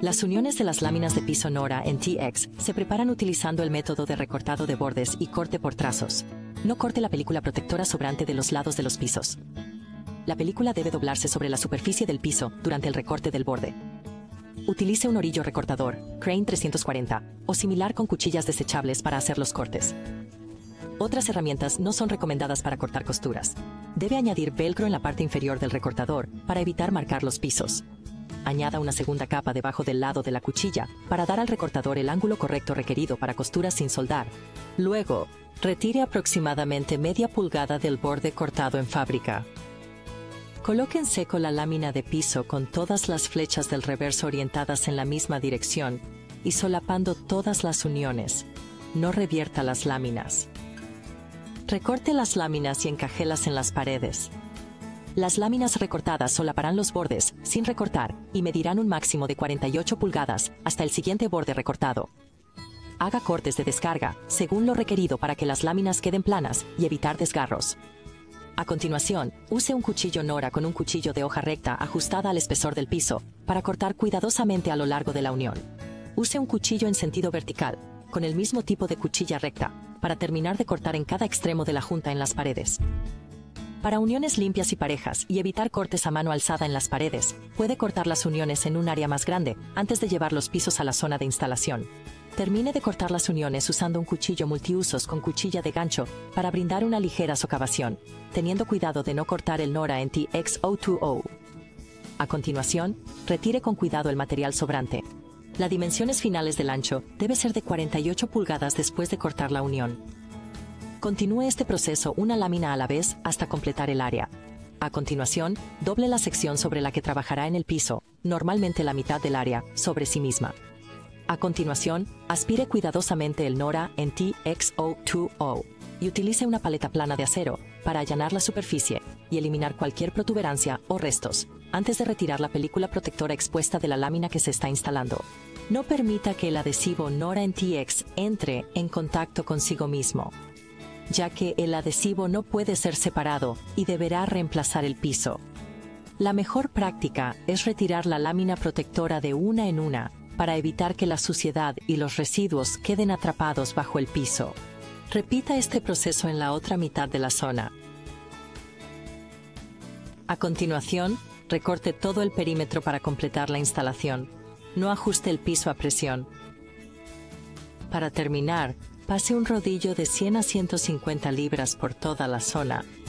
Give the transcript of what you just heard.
Las uniones de las láminas de piso Nora en TX se preparan utilizando el método de recortado de bordes y corte por trazos. No corte la película protectora sobrante de los lados de los pisos. La película debe doblarse sobre la superficie del piso durante el recorte del borde. Utilice un orillo recortador, Crane 340, o similar con cuchillas desechables para hacer los cortes. Otras herramientas no son recomendadas para cortar costuras. Debe añadir velcro en la parte inferior del recortador para evitar marcar los pisos. Añada una segunda capa debajo del lado de la cuchilla para dar al recortador el ángulo correcto requerido para costuras sin soldar. Luego, retire aproximadamente media pulgada del borde cortado en fábrica. Coloque en seco la lámina de piso con todas las flechas del reverso orientadas en la misma dirección y solapando todas las uniones. No revierta las láminas. Recorte las láminas y encajélas en las paredes. Las láminas recortadas solaparán los bordes, sin recortar, y medirán un máximo de 48 pulgadas hasta el siguiente borde recortado. Haga cortes de descarga, según lo requerido para que las láminas queden planas y evitar desgarros. A continuación, use un cuchillo Nora con un cuchillo de hoja recta ajustada al espesor del piso para cortar cuidadosamente a lo largo de la unión. Use un cuchillo en sentido vertical, con el mismo tipo de cuchilla recta, para terminar de cortar en cada extremo de la junta en las paredes. Para uniones limpias y parejas y evitar cortes a mano alzada en las paredes, puede cortar las uniones en un área más grande antes de llevar los pisos a la zona de instalación. Termine de cortar las uniones usando un cuchillo multiusos con cuchilla de gancho para brindar una ligera socavación, teniendo cuidado de no cortar el Nora en TX020. A continuación, retire con cuidado el material sobrante. Las dimensiones finales del ancho debe ser de 48 pulgadas después de cortar la unión. Continúe este proceso una lámina a la vez hasta completar el área. A continuación, doble la sección sobre la que trabajará en el piso, normalmente la mitad del área, sobre sí misma. A continuación, aspire cuidadosamente el Nora en TX020 y utilice una paleta plana de acero para allanar la superficie y eliminar cualquier protuberancia o restos, antes de retirar la película protectora expuesta de la lámina que se está instalando. No permita que el adhesivo Nora en TX entre en contacto consigo mismo, ya que el adhesivo no puede ser separado y deberá reemplazar el piso. La mejor práctica es retirar la lámina protectora de una en una para evitar que la suciedad y los residuos queden atrapados bajo el piso. Repita este proceso en la otra mitad de la zona. A continuación, recorte todo el perímetro para completar la instalación. No ajuste el piso a presión. Para terminar, pase un rodillo de 100 a 150 libras por toda la zona